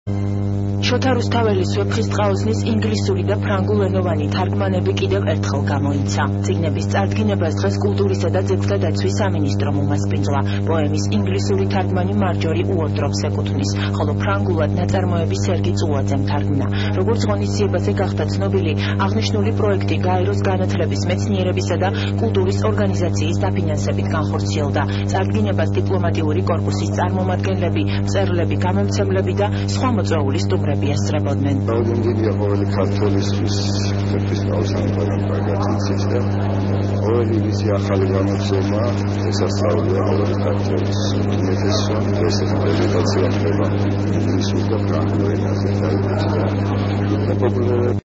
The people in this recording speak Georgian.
შოთა რუსთაველის ვეფხისტყაოსნის ინგლისური და ფრანგულენოვანი თარგმანები კიდევ ერთხელ გამოიცა. წიგნების წარდგინებას დღეს კულტურისა და ძეგლთა დაცვის სამინისტრომ უმასპინძლა. პოემის ინგლისური თარგმანი მარჯორი უორდროპს ეკუთვნის, ხოლო ფრანგულად ნაწარმოები სერგი წულაძემ თარგმნა. როგორც ღონისძიებაზე გახდა ცნობილი, აღნიშნული პროექტი გაეროს განათლების, მეცნიერებისა და კულტურის ორგანიზაციის დაფინანსებით განხორციელდა. წარდგინებას დიპლომატიური კორპუსის წარმომადგენლები, მწერლები, გამომცემლები და სხვა მოწვეული სტუმრები ესწრებოდნენ. Raudendielia ყოველი ქართველისთვის ვეფხისტყაოსანი პროგრამის და ყოველი მისი ახალი გამოცემა ესწავლია ყოველი ქართველის უმეტესობა პრეზენტაცია ხდება ინგლისურ და ფრანგულ ენაზე და